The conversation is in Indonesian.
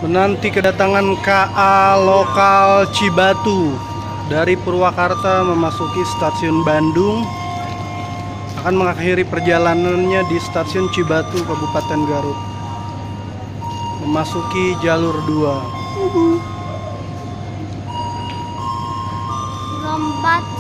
Menanti kedatangan KA lokal Cibatu dari Purwakarta memasuki stasiun Bandung, akan mengakhiri perjalanannya di stasiun Cibatu, Kabupaten Garut, memasuki jalur 2. Lompat